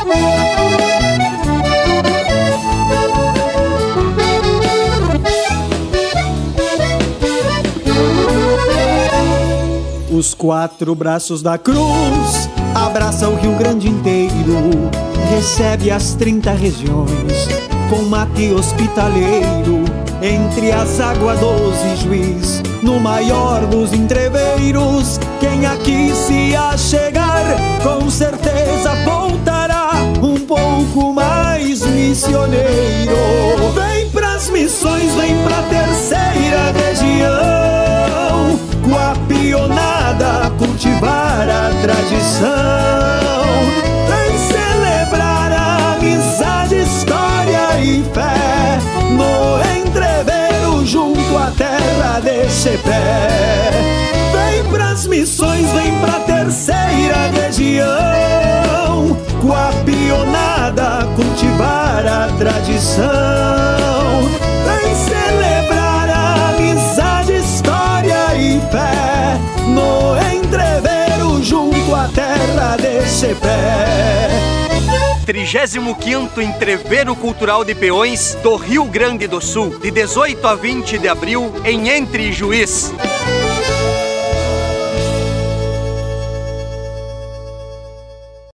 Os quatro braços da cruz abraça o Rio Grande inteiro, recebe as 30 regiões com mate hospitaleiro. Entre as águas 12 Juiz, no maior dos entreveiros, quem aqui se achegar com certeza voltará um pouco mais missioneiro. Vem pras missões, vem pra terceira região, com a pionada cultivar a tradição. Vem celebrar a amizade, história e fé no entreveiro junto à terra de Chepé. Vem pras missões, vem pra terceira região, com a pionada cultivar a tradição. Vem celebrar a amizade, história e fé no entreveiro junto à terra de Chepé. 35º Entreveiro Cultural de Peões do Rio Grande do Sul, de 18 a 20 de abril, em Entre Juiz.